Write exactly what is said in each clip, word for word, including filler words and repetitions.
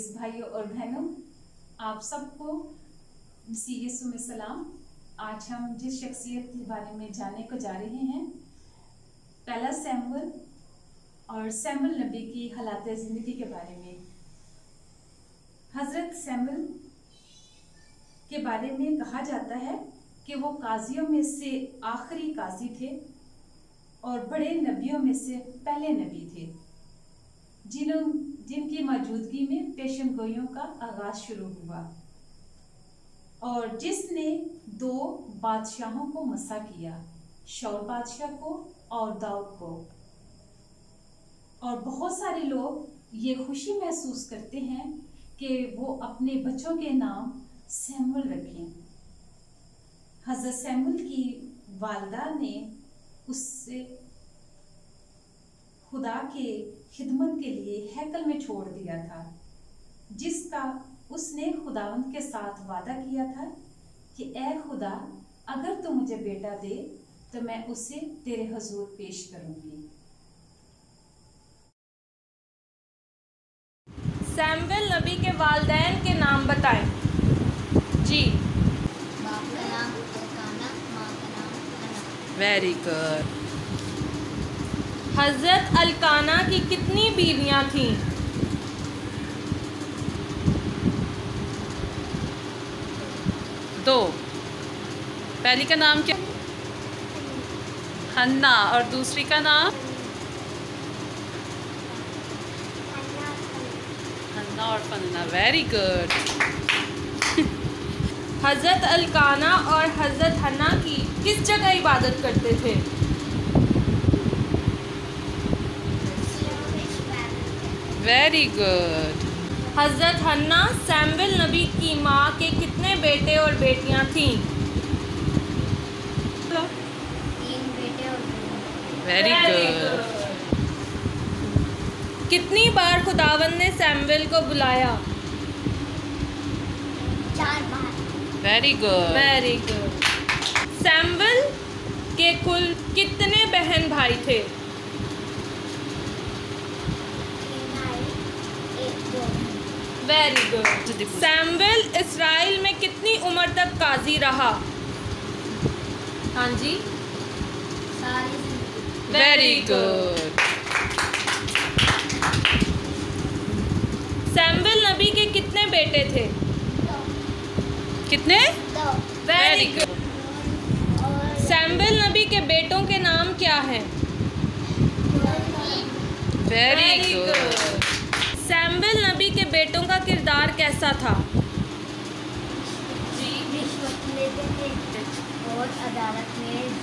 अजीज भाइयों और बहनों, आप सबको मसीह यीशु में सलाम। आज हम जिस शख्सियत के बारे में जानने को जा रहे हैं, पहला सैमुअल और सैमुअल नबी की हालात ज़िंदगी के बारे में। हज़रत सैमुअल के बारे में कहा जाता है कि वो काजियों में से आखिरी काजी थे और बड़े नबियों में से पहले नबी थे, जिन्हों जिनकी मौजूदगी में पेशन गोइयों का आगाज शुरू हुआ और जिसने दो बादशाहों को मसा किया, शाऊल बादशाह को और दाऊद को। और बहुत सारे लोग ये खुशी महसूस करते हैं कि वो अपने बच्चों के नाम सैमुअल रखें। हज़रत सैमुअल की वालिदा ने उससे खुदा के खिदमत के लिए हैकल में छोड़ दिया था, जिसका उसने खुदावंद के साथ वादा किया था कि ए खुदा, अगर तू मुझे बेटा दे तो मैं उसे तेरे हुजूर पेश करूंगी। सैमुअल नबी के वालिदैन के नाम बताएं। जी, बाप का नाम एल्काना, माँ का नाम हन्ना। Very good. हज़रत अल्काना की कितनी बीवियां थीं? दो। पहली का नाम क्या? हन्ना। और दूसरी का नाम? हन्ना और फन्ना। Very good. हज़रत अल्काना और हज़रत हन्ना की किस जगह इबादत करते थे? Very good. हज़रत हन्ना सैमुअल नबी की माँ के कितने बेटे और बेटियां थीं? तीन बेटे और दो। Very good. कितनी बार खुदावंद ने सैमुअल को बुलाया? चार बार। Very good. Very good. Samuel के कुल कितने बहन भाई थे? तीन भाई, एक दो। Very good. सैमुअल इस्राएल में कितनी उम्र तक काजी रहा? हाँ जी, सारी जिंदगी। Very good. सैमुअल नबी के कितने बेटे थे? दो। कितने? दो। Very good. और सैमुअल नबी के बेटों के नाम क्या हैं? Very good. सैमुअल नबी के बेटों का किरदार कैसा था? रिश्वत लेते थे और अदालत में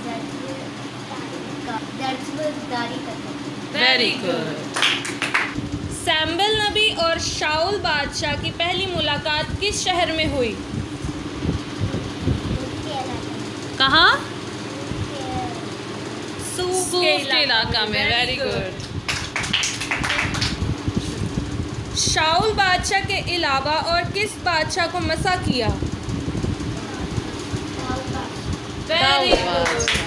दर्जदारी करते थे। Very good. सैमुअल नबी और शाऊल बादशाह की पहली मुलाकात किस शहर में हुई? उसके इलाके कहाँ? सूफ सूफ के इलाका में। Very good. शाऊल बादशाह के अलावा और किस बादशाह को मसा किया? में वेरी दाऊद। गुड।